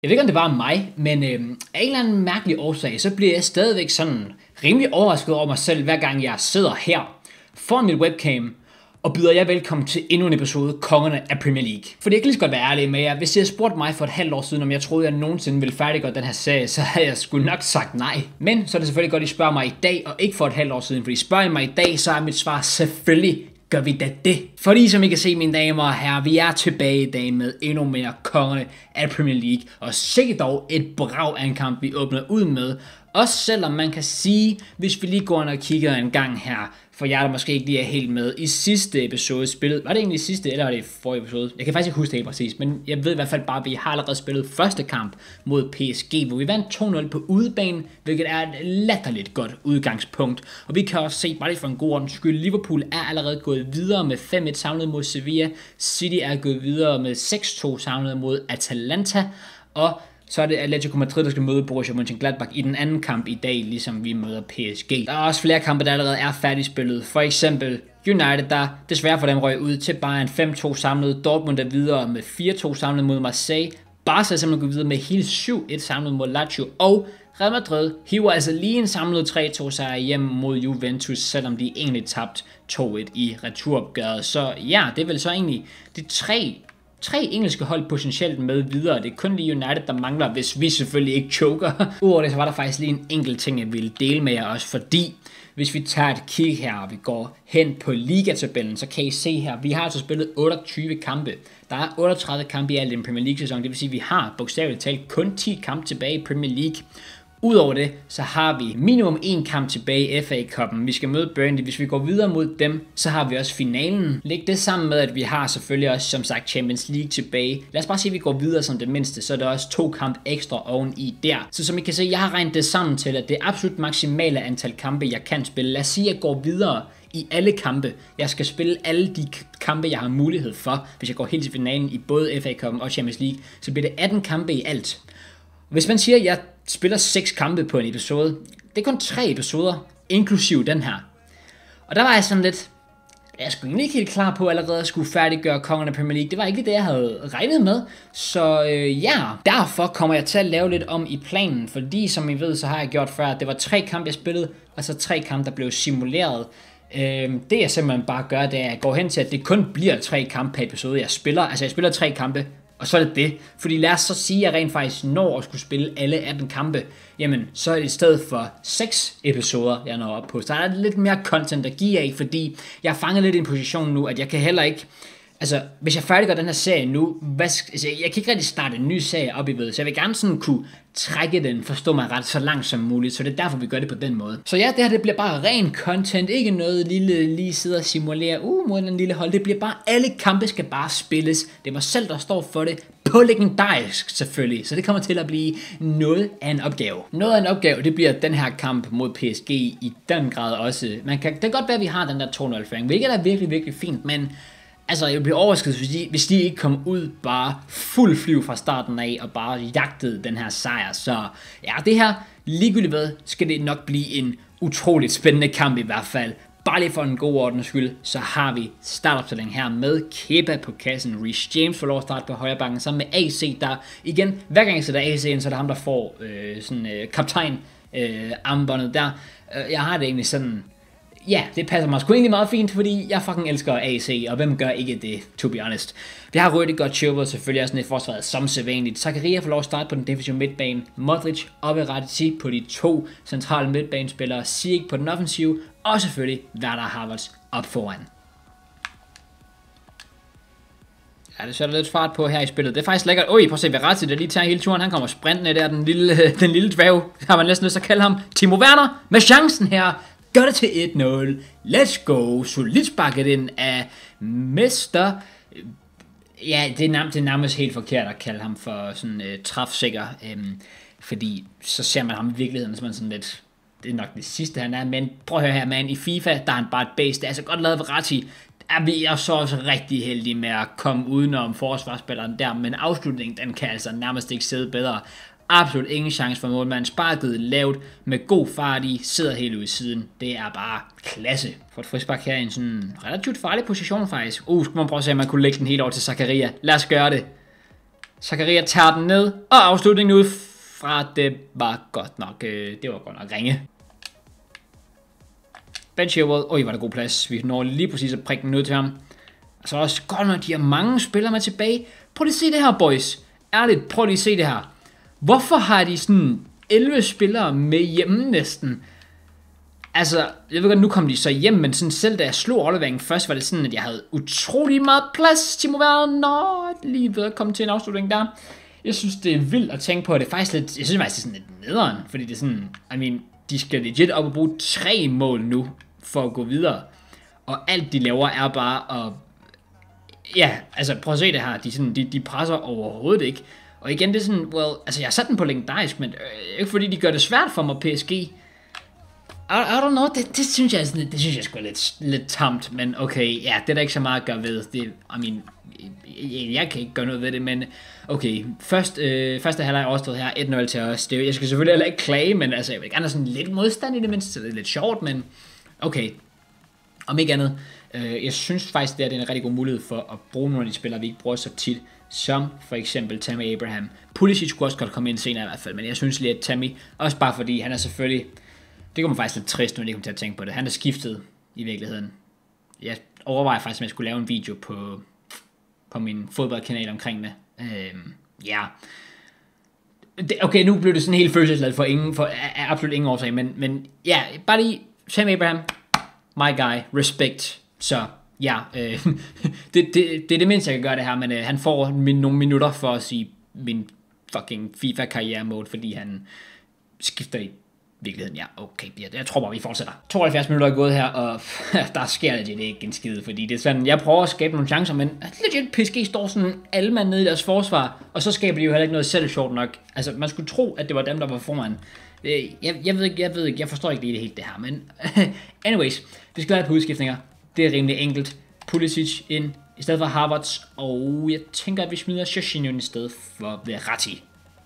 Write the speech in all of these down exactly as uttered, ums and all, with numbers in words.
Jeg ved ikke, om det var mig, men øh, af en eller anden mærkelig årsag, så bliver jeg stadigvæk sådan rimelig overrasket over mig selv, hver gang jeg sidder her foran mit webcam og byder jer velkommen til endnu en episode Kongerne af Premier League. For jeg kan lige så godt være ærlig med jer. Hvis I havde spurgt mig for et halvt år siden, om jeg troede, jeg nogensinde ville færdiggøre den her serie, så havde jeg sgu nok sagt nej. Men så er det selvfølgelig godt, at I spørger mig i dag, og ikke for et halvt år siden. Fordi spørger I mig i dag, så er mit svar selvfølgelig: gør vi da det? Fordi som I kan se, mine damer og herrer, vi er tilbage i dag med endnu mere Kongerne af Premier League. Og sikkert dog et brag af en kamp, vi åbner ud med. Også selvom man kan sige, hvis vi lige går ind og kigger en gang her, for jer der måske ikke lige er helt med, i sidste episode spillet, var det egentlig i sidste, eller var det i forrige episode? Jeg kan faktisk ikke huske det helt præcis, men jeg ved i hvert fald bare, at vi har allerede spillet første kamp mod P S G, hvor vi vandt to nul på udebane, hvilket er et latterligt godt udgangspunkt. Og vi kan også se, bare lige for en god ordens skyld, Liverpool er allerede gået videre med fem et samlet mod Sevilla, City er gået videre med seks to samlet mod Atalanta, og så er det Atletico Madrid, der skal møde Borussia Mönchengladbach i den anden kamp i dag, ligesom vi møder P S G. Der er også flere kampe, der allerede er færdigspillet. For eksempel United, der desværre for dem røg ud til Bayern fem to samlet. Dortmund er videre med fire to samlet mod Marseille. Barca er simpelthen gået videre med hele syv et samlet mod Lazio. Og Real Madrid hiver altså lige en samlet tre to sejr hjem mod Juventus, selvom de egentlig tabt to et i returopgøret. Så ja, det er vel så egentlig de tre Tre engelske hold potentielt med videre. Det er kun lige United, der mangler, hvis vi selvfølgelig ikke choker. Udover det, så var der faktisk lige en enkelt ting, jeg ville dele med jer også, fordi hvis vi tager et kig her, og vi går hen på ligatabellen, så kan I se her, vi har altså spillet otteogtyve kampe. Der er otteogtredive kampe i alt i en Premier League-sæson, det vil sige, at vi har bogstaveligt talt kun ti kampe tilbage i Premier League. Udover det, så har vi minimum en kamp tilbage i F A-cuppen. Vi skal møde Burnley. Hvis vi går videre mod dem, så har vi også finalen. Læg det sammen med, at vi har selvfølgelig også, som sagt, Champions League tilbage. Lad os bare sige, at vi går videre som det mindste, så er der også to kampe ekstra oveni der. Så som I kan se, jeg har regnet det sammen til, at det er absolut maksimale antal kampe, jeg kan spille. Lad os sige, at jeg går videre i alle kampe. Jeg skal spille alle de kampe, jeg har mulighed for. Hvis jeg går helt til finalen i både F A-cuppen og Champions League, så bliver det atten kampe i alt. Hvis man siger, at jeg spiller seks kampe på en episode, det er kun tre episoder, inklusive den her. Og der var jeg sådan lidt, jeg skulle ikke helt klar på allerede at skulle færdiggøre Kongerne af Premier League. Det var ikke det, jeg havde regnet med. Så øh, ja, derfor kommer jeg til at lave lidt om i planen. Fordi som I ved, så har jeg gjort før, at det var tre kampe, jeg spillede, og så tre kampe, der blev simuleret. Øh, det jeg simpelthen bare gør, det er, at jeg går hen til, at det kun bliver tre kampe per episode, jeg spiller. Altså jeg spiller tre kampe, og så er det det. Fordi lad os så sige, at jeg rent faktisk når at skulle spille alle atten kampe. Jamen, så er det i stedet for seks episoder, jeg når op på. Så der er lidt mere content at give af, fordi jeg har fanget lidt i en position nu, at jeg kan heller ikke... Altså, hvis jeg færdiggør den her serie nu, hvad, altså, jeg kan ikke rigtig starte en ny serie op i ved, så jeg vil gerne sådan kunne trække den, forstå mig ret, så langt som muligt, så det er derfor, vi gør det på den måde. Så ja, det her det bliver bare ren content, ikke noget lille lige sidde og simulere, uh, mod en lille hold, det bliver bare, alle kampe skal bare spilles, det er mig selv, der står for det, på legendarisk selvfølgelig, så det kommer til at blive noget af en opgave. Noget af en opgave, det bliver den her kamp mod P S G i den grad også. Man kan, det kan godt være, at vi har den der to nul-føring, hvilket er virkelig, virkelig fint, men altså, jeg bliver overrasket, hvis de, hvis de ikke kom ud bare fuld flyv fra starten af og bare jagtede den her sejr. Så ja, det her, ligegyldigt hvad, skal det nok blive en utroligt spændende kamp i hvert fald. Bare lige for en god ordens skyld, så har vi startopstilling her med Kepa på kassen. Reece James får lov at starte på højre bakken sammen med A C, der igen, hver gang jeg sætter A C ind, så er det ham, der får øh, sådan øh, kaptajn øh, armbåndet der. Jeg har det egentlig sådan... Ja, det passer mig sgu egentlig meget fint, fordi jeg fucking elsker A C, og hvem gør ikke det, to be honest. Vi har Rüdiger, Chilwell selvfølgelig også sådan et forsvaret som sædvanligt. Zakaria får lov at starte på den defensive midtbane, Modric og Verratti på de to centrale midtbanespillere, Ziyech på den offensive, og selvfølgelig Werner Havertz op foran. Ja, det sætter lidt fart på her i spillet. Det er faktisk lækkert. Oj, prøv at se Verratti, der lige tager hele turen. Han kommer sprintende der, den lille, den lille dværg, har man næsten lyst til at kalde ham. Timo Werner med chancen her. Gør det til et nul. Let's go. Solidt sparket ind af Mester. Ja, det er, nærmest, det er nærmest helt forkert at kalde ham for sådan uh, træfsikker. Um, fordi så ser man ham i virkeligheden som sådan lidt... Det er nok det sidste, han er. Men prøv at høre her, man. I FIFA, der er han bare et base. Det er altså godt lavet Verratti. Er vi er så også rigtig heldige med at komme udenom forsvarsspilleren der. Men afslutningen, den kan altså nærmest ikke sidde bedre. Absolut ingen chance for målmanden. Sparket lavt med god fart i, sidder helt ude i siden. Det er bare klasse. For et frispark her i en sådan relativt farlig position faktisk. Uh, skulle man prøve at se, om man kunne lægge den helt over til Zakaria. Lad os gøre det. Zakaria tager den ned, og afslutningen ud fra, det var godt nok, øh, det var godt nok ringe. Ben Chilwell, oj, var der god plads. Vi når lige præcis at prikke den ud til ham. Og så også godt nok, de har mange spillere med tilbage. Prøv lige at se det her, boys. Ærligt, prøv lige at se det her. Hvorfor har de sådan elleve spillere med hjemme næsten? Altså, jeg ved godt, nu kom de så hjem, men sådan selv da jeg slog overleveringen først, var det sådan, at jeg havde utrolig meget plads til må være, nå, lige ved at komme til en afslutning der. Jeg synes, det er vildt at tænke på, at det er faktisk lidt, jeg synes faktisk, det er sådan lidt nederen, fordi det er sådan, I mean, de skal legit op og bruge tre mål nu, for at gå videre. Og alt de laver er bare at, ja, altså prøv at se det her, de, sådan, de, de presser overhovedet ikke. Og igen, det er sådan, well, altså jeg har sat den på legendarisk, men øh, ikke fordi de gør det svært for mig, P S G. I, I don't know, det, det synes jeg sådan, det synes jeg sgu er lidt, lidt tamt, men okay, ja, det er der ikke så meget at gøre ved. Det, I mean, jeg, jeg kan ikke gøre noget ved det, men okay, først, øh, første halvleg overstået her, et nul til os. Det, jeg skal selvfølgelig heller ikke klage, men altså, jeg vil gerne have sådan lidt modstand i det mindste, så det er lidt sjovt, men okay, om ikke andet. Øh, jeg synes faktisk, det er en rigtig god mulighed for at bruge nogle af de spillere, vi ikke bruger så tit, som for eksempel Tammy Abraham. Pulisic skulle også godt komme ind senere i hvert fald, men jeg synes lige, at Tammy, også bare fordi han er selvfølgelig, det kommer faktisk lidt trist, når jeg kommer til at tænke på det, han er skiftet i virkeligheden. Jeg overvejer faktisk, om jeg skulle lave en video på, på min fodboldkanal omkring det. Øhm, ja. Okay, nu blev det sådan helt følelsesladet for ingen, for absolut ingen årsag, men, men ja, bare lige Tammy Abraham, my guy, respect. Så ja, øh, det, det, det er det mindste, jeg kan gøre det her, men øh, han får min, nogle minutter for at sige min fucking FIFA-karriere-mode, fordi han skifter i virkeligheden. Ja, okay, jeg, jeg tror bare, vi fortsætter. tooghalvfjerds minutter er gået her, og der sker det ikke en skid, fordi det er sådan, jeg prøver at skabe nogle chancer, men legit P S G står sådan alle mand nede i deres forsvar, og så skaber de jo heller ikke noget selv sjovt nok. Altså, man skulle tro, at det var dem, der var foran. Jeg, jeg ved ikke, jeg ved ikke, jeg forstår ikke lige det helt det her, men anyways, vi skal have på udskiftninger. Det er rimelig enkelt. Pulisic ind i stedet for Havertz, og jeg tænker, at vi smider Jorginho i stedet for Verratti.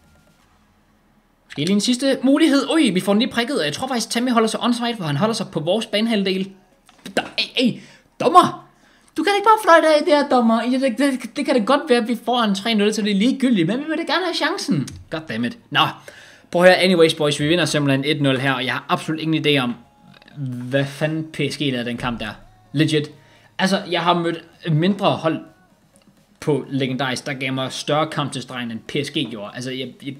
Måske lige en sidste mulighed. Ui, vi får den lige prikket, og jeg tror faktisk, Tammy holder sig onside, for han holder sig på vores banehalvdel. Ej, ej, dommer! Du kan ikke bare fløjte af det her, dommer. Det, det, det, det kan det godt være, at vi får en tre nul, så det er ligegyldigt, men vi vil da gerne have chancen. Goddammit. Nå, prøv at høre, anyways boys, vi vinder simpelthen et nul her, og jeg har absolut ingen idé om, hvad fanden P S G lavede den kamp der. Legit. Altså, jeg har mødt mindre hold på legendarisk, der gav mig større kamp til stregen, end P S G gjorde. Altså, jeg, jeg,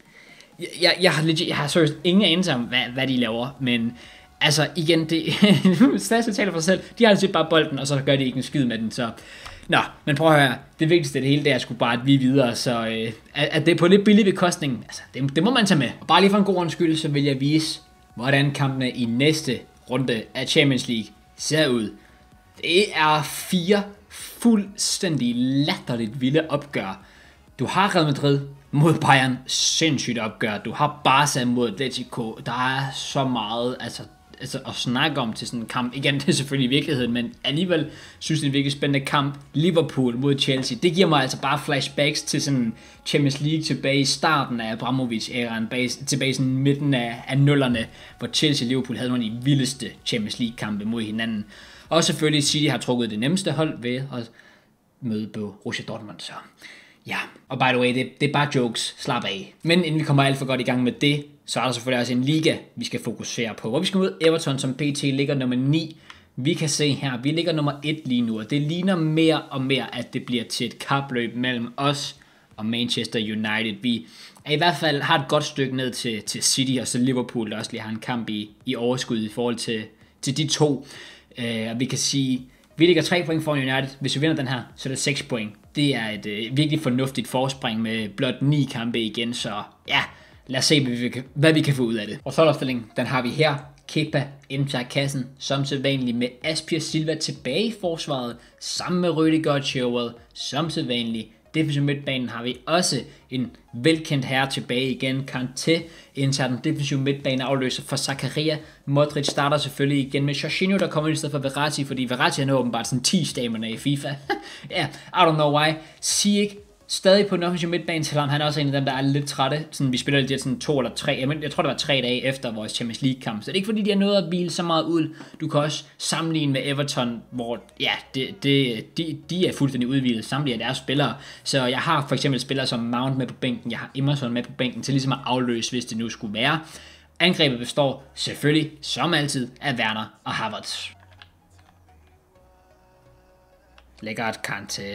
jeg, jeg har legit, jeg har seriøst ingen anelse om, hvad, hvad de laver, men altså, igen, det stadig taler for sig selv. De har altid bare bolden, og så gør de ikke en skid med den, så nå, men prøv at høre, det vigtigste af det hele, det er sgu bare, at vi er videre, så øh, at det er på lidt billig bekostning, altså, det, det må man tage med. Og bare lige for en god undskyld, så vil jeg vise, hvordan kampene i næste runde af Champions League ser ud. Det er fire fuldstændig latterligt vilde opgør. Du har Real Madrid mod Bayern, sindssygt opgør. Du har Barca mod Atletico. Der er så meget altså, altså at snakke om til sådan en kamp. Igen, det er selvfølgelig i virkeligheden, men alligevel synes det er en virkelig spændende kamp. Liverpool mod Chelsea. Det giver mig altså bare flashbacks til sådan Champions League tilbage i starten af Abramovich-æraen, tilbage i sådan midten af, af nullerne, hvor Chelsea og Liverpool havde nogle af de vildeste Champions League-kampe mod hinanden. Og selvfølgelig City har trukket det nemmeste hold ved at møde på Borussia Dortmund. Så ja, og by the way, det, det er bare jokes. Slap af. Men inden vi kommer alt for godt i gang med det, så er der selvfølgelig også en liga, vi skal fokusere på. Hvor vi skal møde Everton, som P T ligger nummer ni. Vi kan se her, vi ligger nummer et lige nu, og det ligner mere og mere, at det bliver til et kapløb mellem os og Manchester United. Vi er i hvert fald har et godt stykke ned til, til City, og så Liverpool, der også lige har en kamp i, i overskud i forhold til, til de to. Uh, og vi kan sige, vi ligger tre point foran United. Hvis vi vinder den her, så er det seks point. Det er et uh, virkelig fornuftigt forspring med blot ni kampe igen, så ja, lad os se, hvad vi kan, hvad vi kan få ud af det. Og så opstillingen, den har vi her. Kepa indtager kassen, som sædvanligt med Aspia Silva tilbage i forsvaret, sammen med Rüdiger og Chilwell, som sædvanligt. Defensive midtbanen har vi også en velkendt herre tilbage igen. Kanté indtager den defensive midtbane, afløser for Zakaria. Modric starter selvfølgelig igen med Jorginho, der kommer ind i stedet for Verratti, fordi Verratti er åbenbart sådan ti stamina i FIFA. Ja, yeah, I don't know why. Ziyech stadig på den offensive midtbane, selvom han er også en af dem, der er lidt trætte. Sådan, vi spiller lidt sådan to eller tre, jeg, jeg tror det var tre dage efter vores Champions League kamp, så det er ikke fordi, de har nået at hvile så meget ud. Du kan også sammenligne med Everton, hvor ja, det, det, de, de er fuldstændig udhvilet, samtlige af deres spillere. Så jeg har for eksempel spillere som Mount med på bænken, jeg har Emerson med på bænken til ligesom at afløse, hvis det nu skulle være. Angrebet består selvfølgelig, som altid, af Werner og Havertz. Lækkert Kanté.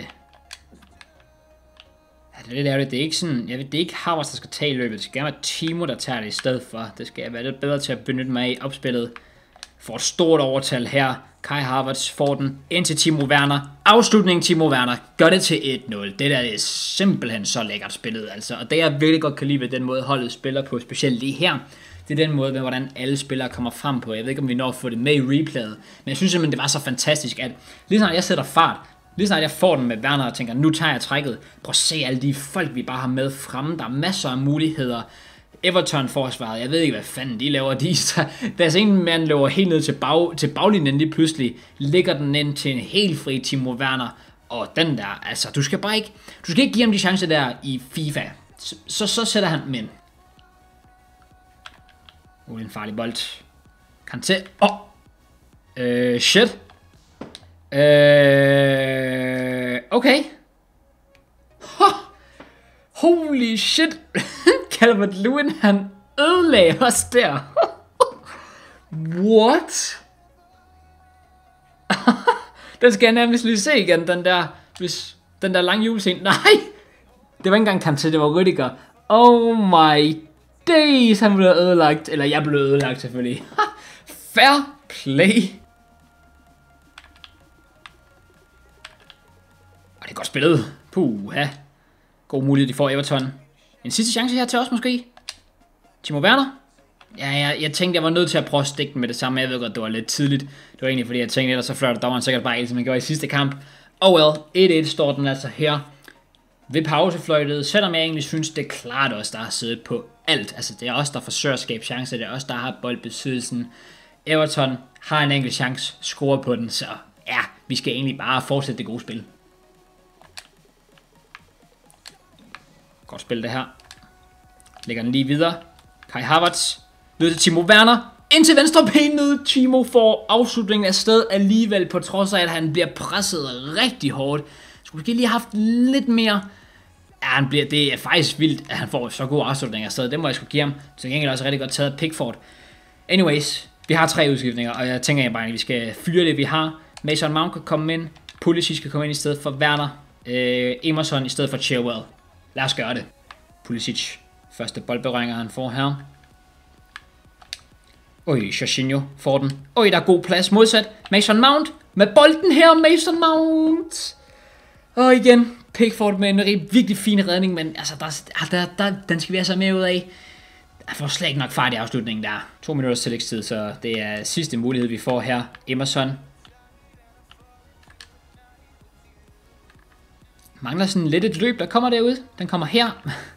Ja, det er lidt ærgerligt. Det er ikke sådan, jeg ved, det er ikke Havertz, der skal tage i løbet. Det skal gerne være Timo, der tager det i stedet for. Det skal jeg være lidt bedre til at benytte mig af opspillet. Får et stort overtal her. Kai Havertz får den ind til Timo Werner. Afslutningen Timo Werner gør det til et nul. Det der det er simpelthen så lækkert spillet, altså. Og det jeg virkelig godt kan lide ved den måde holdet spiller på, specielt lige her, det er den måde, med hvordan alle spillere kommer frem på. Jeg ved ikke, om vi når at få det med i replayet, men jeg synes simpelthen, det var så fantastisk, at lige snart jeg sætter fart, lige snart jeg får den med Werner og tænker, nu tager jeg trækket. Prøv at se alle de folk, vi bare har med fremme. Der er masser af muligheder. Everton-forsvaret, jeg ved ikke, hvad fanden de laver. De, deres ene mand løber helt ned til, bag, til baglinjen lige pludselig. Ligger den ind til en helt fri Timo Werner. Og den der, altså, du skal bare ikke, du skal ikke give ham de chancer der i FIFA. Så, så, så sætter han dem ind. Uh, en farlig bold. Kanté. Åh! Oh. Øh, shit. Øh, okay. Huh. Holy shit. Calvert Lewin, han ødelagde os der. What? Den skal jeg nærmest lige se igen, den der, hvis, den der lange julescene. Nej! Det var ikke engang Kanté, det var Rüdiger. Oh my days, han blev ødelagt. Eller jeg blev ødelagt selvfølgelig. Fair play. Og det er godt spillet. Puha. God mulighed, de får Everton. En sidste chance her til os måske. Timo Werner. Ja, jeg, jeg tænkte, jeg var nødt til at prøve at stikke den med det samme. Jeg ved godt, det var lidt tidligt. Det var egentlig fordi, jeg tænkte, ellers så flørte dommeren sikkert bare som han gjorde i sidste kamp. Oh well, et et står den altså her. Ved pausefløjtet, selvom jeg egentlig synes, det er klart os, der har siddet på alt. Altså, det er os, der forsøger at skabe chancer. Det er os, der har boldbesiddelsen. Everton har en enkelt chance, scorer på den. Så ja, vi skal egentlig bare fortsætte det gode spil. Godt spil det her. Lægger den lige videre. Kai Havertz. Lød til Timo Werner. Ind til venstre benet. Timo får afslutningen af sted alligevel, på trods af, at han bliver presset rigtig hårdt. Skulle måske lige have haft lidt mere. Ja, han bliver, det er faktisk vildt, at han får så god afslutning af sted. Det må jeg skulle give ham. Så gengæld også rigtig godt taget Pickford. Anyways, vi har tre udskiftninger, og jeg tænker bare, at vi skal fyre det, vi har. Mason Mount kan komme ind. Pulisic skal komme ind i stedet for Werner. Øh, Emerson i stedet for Chilwell. Lad os gøre det. Pulisic. Første boldberøringer han får her. Oj, Jorginho får den. Oj, der er god plads. Modsat Mason Mount med bolden her. Mason Mount. Og igen, Pickford med en virkelig fin redning, men altså, der, der, der, den skal vi altså med ud af. Jeg får slet ikke nok fart i afslutningen der. To minutters tillægstid, så det er sidste mulighed, vi får her. Emerson. Mangler sådan lidt et løb, der kommer derud. Den kommer her.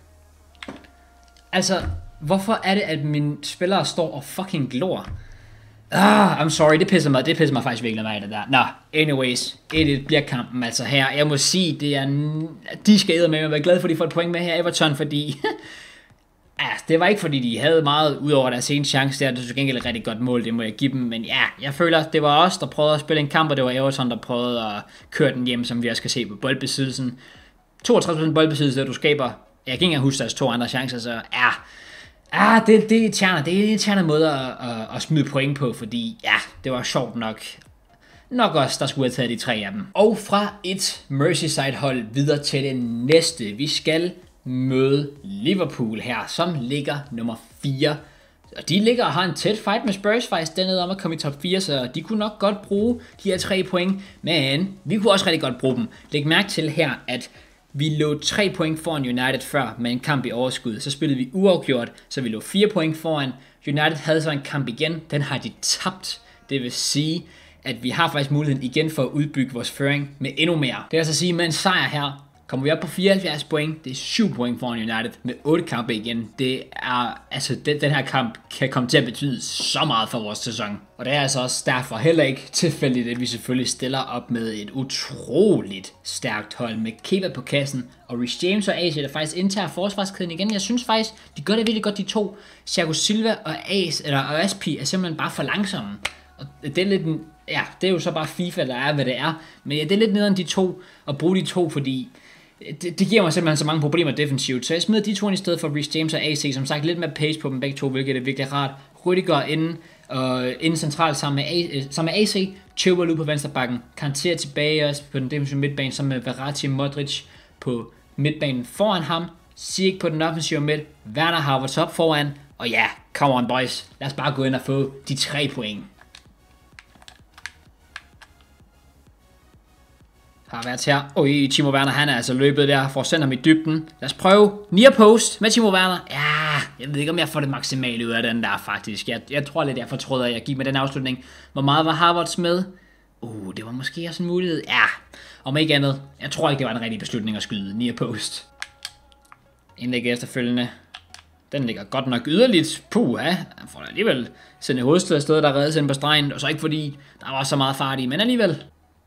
Altså, hvorfor er det, at mine spillere står og fucking glor? Ah, I'm sorry, det pisser mig, det pisser mig faktisk virkelig meget, det der. Nå, anyways, et et bliver kampen altså her. Jeg må sige, det er, de skal eddermame med at være glade for, at de får et point med her, Everton, fordi ja, det var ikke fordi, de havde meget ud over deres ene chance der. Det er så gengæld et rigtig godt mål, det må jeg give dem. Men ja, jeg føler, det var os, der prøvede at spille en kamp, og det var Everton, der prøvede at køre den hjem, som vi også skal se på boldbesiddelsen. toogtres procent boldbesiddelse, du skaber. Jeg kan ikke engang huske deres to andre chancer, så ja. Ah, det, det er irriterende. Det er en irriterende måde at, at, at smide point på, fordi ja, det var sjovt nok. Nok også, der skulle have taget de tre af dem. Og fra et Merseyside-hold videre til det næste. Vi skal møde Liverpool her, som ligger nummer fire. Og de ligger og har en tæt fight med Spurs faktisk dernede om at komme i top fire, så de kunne nok godt bruge de her tre point. Men vi kunne også rigtig godt bruge dem. Læg mærke til her, at vi lå tre point foran United før med en kamp i overskud. Så spillede vi uafgjort, så vi lå fire point foran. United havde så en kamp igen. Den har de tabt. Det vil sige, at vi har faktisk muligheden igen for at udbygge vores føring med endnu mere. Det vil altså sige, at med en sejr her, Kommer vi op på fireoghalvfjerds point, det er syv point foran United med otte kampe igen. Det er, altså den, den her kamp kan komme til at betyde så meget for vores sæson. Og det er altså også derfor heller ikke tilfældigt, at vi selvfølgelig stiller op med et utroligt stærkt hold med Kepa på kassen. Og Reece James og A C, der faktisk indtager forsvarskæden igen. Jeg synes faktisk, de gør det virkelig godt, de to. Thiago Silva og Ace, eller og Aspi er simpelthen bare for langsomme. Og det er lidt en, ja, det er jo så bare FIFA, der er, hvad det er. Men ja, det er lidt nederen de to, at bruge de to, fordi Det, det giver mig simpelthen så mange problemer defensivt, så jeg smider de to ind i stedet for Reece James og A C, som sagt lidt mere pace på dem begge to, hvilket er virkelig rart. Rüdiger inden, og inden centralt sammen med, A, sammen med A C, Chilwell ud på venstrebakken, Kanté tilbage også på den defensive midtbane, sammen med Verratti og Modric på midtbanen foran ham, Ziyech på den offensive midt, Werner Havertz op foran, og ja, come on boys, lad os bare gå ind og få de tre point. Har været her. Oj, Timo Werner, han er altså løbet der, for at sende ham i dybden. Lad os prøve. Near post med Timo Werner. Ja, jeg ved ikke, om jeg får det maksimale ud af den der, faktisk. Jeg, jeg tror lidt, jeg fortryder, at jeg gik med den afslutning. Hvor meget var Havertz med? Uh, det var måske også en mulighed. Ja, om ikke andet. Jeg tror ikke, det var en rigtig beslutning at skyde. Near post. Indlæg efterfølgende. Den ligger godt nok yderligt. Puh, ja. Han får alligevel sendt et hovedstød af stedet, der reddes ind på stregen. Og så ikke fordi, der var så meget fart i, men alligevel.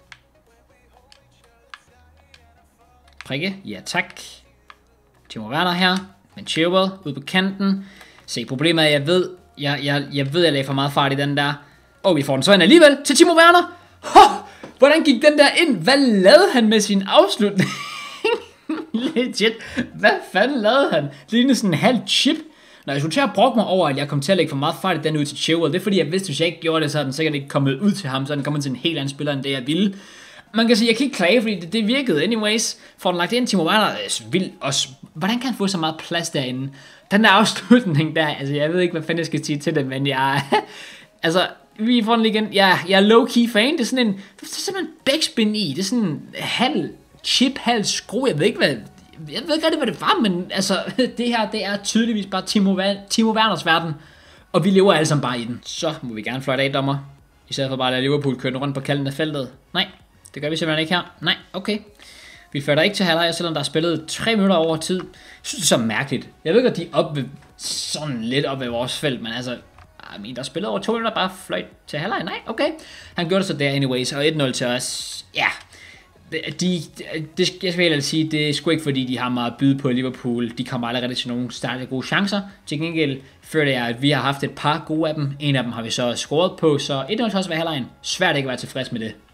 Prikke, ja tak. Timo Werner her, men Chilwell ude på kanten. Se, problemet er, at jeg ved, jeg, jeg, jeg ved, jeg lagde for meget fart i den der. Og vi får den så ind alligevel til Timo Werner. Ho! Hvordan gik den der ind? Hvad lavede han med sin afslutning? Legit. Hvad fanden lavede han? Det lignede sådan en halv chip. Når jeg skulle til at brokke mig over, at jeg kom til at lægge for meget fart i den ud til Chilwell, det er fordi, jeg vidste, hvis jeg ikke gjorde det, så er den sikkert ikke kommet ud til ham. Så er den kommet til en helt anden spiller, end det jeg ville. Man kan sige, jeg kan ikke klage, fordi det, det virkede anyways. For den lagt ind, Timo Werner er vild. Og hvordan kan han få så meget plads derinde? Den der afslutning der, altså jeg ved ikke, hvad fanden jeg skal sige til det, men jeg... altså, vi får den lige igen. Jeg, jeg er low-key fan. Det er sådan en... Det er simpelthen backspin i. Det er sådan en halv chip, halv skru. Jeg ved ikke, hvad... Jeg ved ikke rigtig, hvad det var, men altså... Det her, det er tydeligvis bare Timo, Timo Werners verden. Og vi lever alle sammen bare i den. Så må vi gerne fløjte af, dommer. I stedet for bare at lade Liverpool køre rundt på kalden af feltet. Nej. Det gør vi simpelthen ikke her. Nej, okay. Vi fører ikke til halvleg, selvom der er spillet tre minutter over tid. Jeg synes, det er så mærkeligt. Jeg ved godt, de er op ved, sådan lidt op ved vores felt, men altså... I mean, der er spillet over to minutter, bare fløjt til halvleg. Nej, okay. Han gjorde det så der anyways, og et nul til os. Ja. De, de, det, jeg skal helt sige, det er sgu ikke fordi, de har meget at byde på Liverpool. De kommer aldrig rigtig til nogle stærke gode chancer. Til gengæld føler jeg, at vi har haft et par gode af dem. En af dem har vi så scoret på, så et nul til os ved halvlegen. Svært ikke at være tilfreds med det.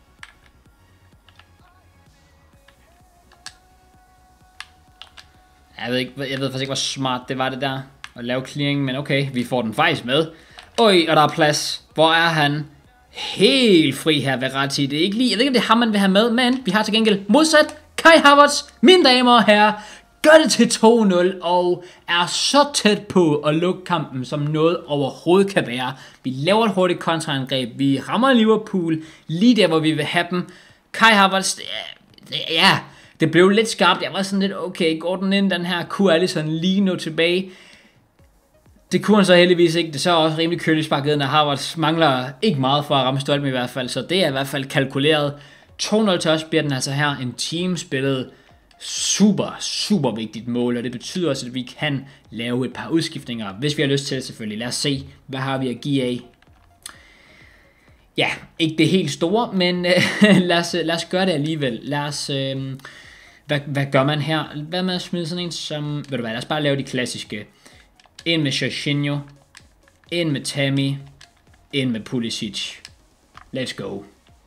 Jeg ved, ikke, jeg ved faktisk ikke, hvor smart det var det der at lave clearing, men okay, vi får den faktisk med. Oj, og der er plads. Hvor er han? Helt fri her, Verratti. Det er ikke lige, jeg ved ikke, om det er ham, man vil have med, men vi har til gengæld modsat Kai Havertz, mine damer og herrer, gør det til to nul og er så tæt på at lukke kampen, som noget overhovedet kan være. Vi laver et hurtigt kontraangreb, vi rammer Liverpool lige der, hvor vi vil have dem. Kai Havertz, ja, ja. Det blev lidt skarpt. Jeg var sådan lidt, okay, går den ind, den her, kunne Alisson lige nå tilbage? Det kunne han så heldigvis ikke. Det er så også rimelig køligt sparket, når Havertz mangler ikke meget for at ramme stolpen i hvert fald. Så det er i hvert fald kalkuleret. to nul til os bliver den altså her. En teamspillet super, super vigtigt mål. Og det betyder også, at vi kan lave et par udskiftninger, hvis vi har lyst til det selvfølgelig. Lad os se, hvad har vi at give af. Ja, ikke det helt store, men øh, lad, os, lad os gøre det alligevel. Lad os... Øh, Hvad, hvad gør man her? Hvad med at smide sådan en som... Ved du hvad, lad os bare lave de klassiske. Ind med Jorginho. Ind med Tammy. Ind med Pulisic. Let's go.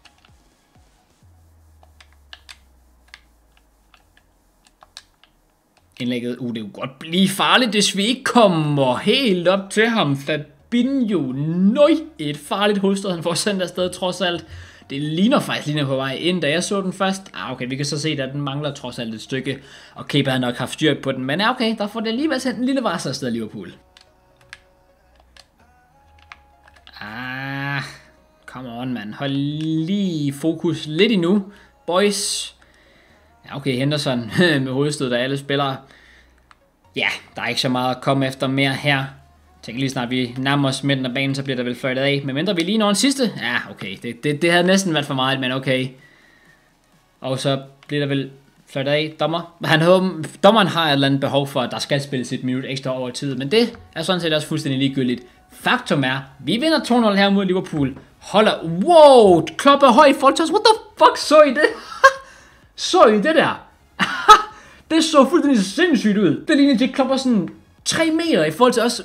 Indlægget. Uh, det kunne godt blive farligt, hvis vi ikke kommer helt op til ham. Fabinho. Nøj, et farligt hovedstød, han får sendt afsted trods alt. Det ligner faktisk lige på vej ind, da jeg så den først. Ah, okay, vi kan så se, at den mangler trods alt et stykke. Og Kepa har nok haft styr på den, men ja, okay, der får det alligevel sendt en lille varsel afsted af Liverpool. Ah, come on, man. Hold lige fokus lidt endnu, boys. Ja, okay, Henderson med hovedstød, der alle spillere. Ja, der er ikke så meget at komme efter mere her. Jeg tænker lige snart, vi nærmer os midten af banen, så bliver der vel fløjtet af. Men mindre vi lige når den sidste. Ja, okay. Det, det, det havde næsten været for meget, men okay. Og så bliver der vel fløjt af, dommer. Han håber, dommeren har et eller andet behov for, at der skal spilles et minut ekstra over tid, men det er sådan set også fuldstændig ligegyldigt. Faktum er, vi vinder to nul her mod Liverpool. Holder, wow, Klopp er høj i forhold til os. What the fuck, så I det? Så I det der? Det så fuldstændig sindssygt ud. Det ligner til Klopp er sådan tre meter i forhold til os.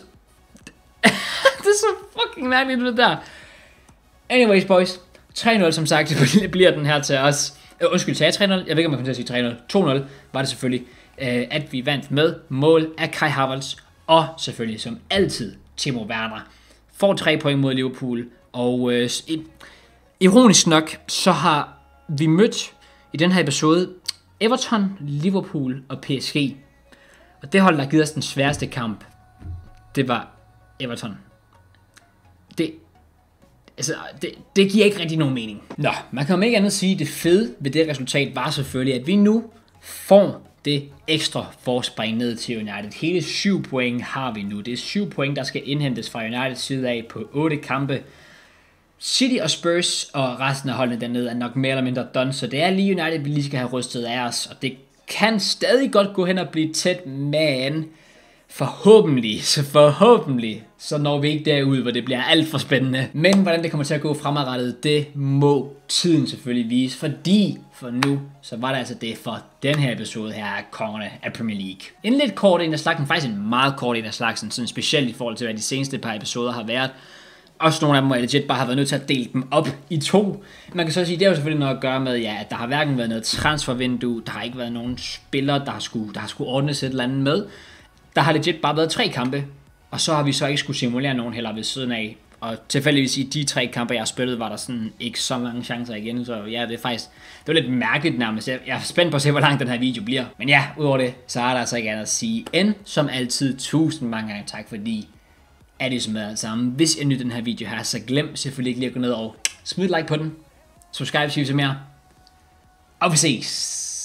Det er så fucking mærkeligt det der. Anyways boys, tre nul som sagt, bliver den her til os. Uh, undskyld, sagde jeg tre nul? Jeg ved ikke, om jeg kommer til at sige tre nul. to nul var det selvfølgelig, uh, at vi vandt med mål af Kai Havertz. Og selvfølgelig, som altid, Timo Werner. Får tre point mod Liverpool. Og uh, ironisk nok, så har vi mødt i den her episode Everton, Liverpool og P S G. Og det hold, der har givet os den sværeste kamp, det var Everton. Det, altså, det, det giver ikke rigtig nogen mening. Nå, man kan jo ikke andet sige, det fede ved det resultat var selvfølgelig, at vi nu får det ekstra forspring ned til United. Hele syv point har vi nu. Det er syv point, der skal indhentes fra Uniteds side af på otte kampe. City og Spurs og resten af holdene dernede er nok mere eller mindre done, så det er lige United, vi lige skal have rystet af os, og det kan stadig godt gå hen og blive tæt, men forhåbentlig, så forhåbentlig, så når vi ikke derud, hvor det bliver alt for spændende. Men hvordan det kommer til at gå fremadrettet, det må tiden selvfølgelig vise, fordi for nu, så var det altså det for den her episode her af Kongerne af Premier League. En lidt kort en af slagsen, faktisk en meget kort en af slagsen, sådan specielt i forhold til, hvad de seneste par episoder har været. Også nogle af dem, hvor jeg legit bare har været nødt til at dele dem op i to. Man kan så sige, det har jo selvfølgelig noget at gøre med, ja, at der har hverken været noget transfervindue, der har ikke været nogen spillere, der har skulle, der har skulle ordnes et eller andet med. Der har legit bare været tre kampe, og så har vi så ikke skulle simulere nogen heller ved siden af. Og tilfældigvis i de tre kampe, jeg har spillet, var der sådan ikke så mange chancer igen, så ja, det er faktisk, det var lidt mærkeligt nærmest. Jeg er spændt på at se, hvor lang den her video bliver. Men ja, udover det, så er der altså ikke andet at sige end, som altid, tusind mange gange tak, fordi er det som er alt sammen. Hvis I nyder den her video her, så glem selvfølgelig ikke lige at gå ned og smid et like på den. Subscribe, hvis I vil se mere. Og vi ses.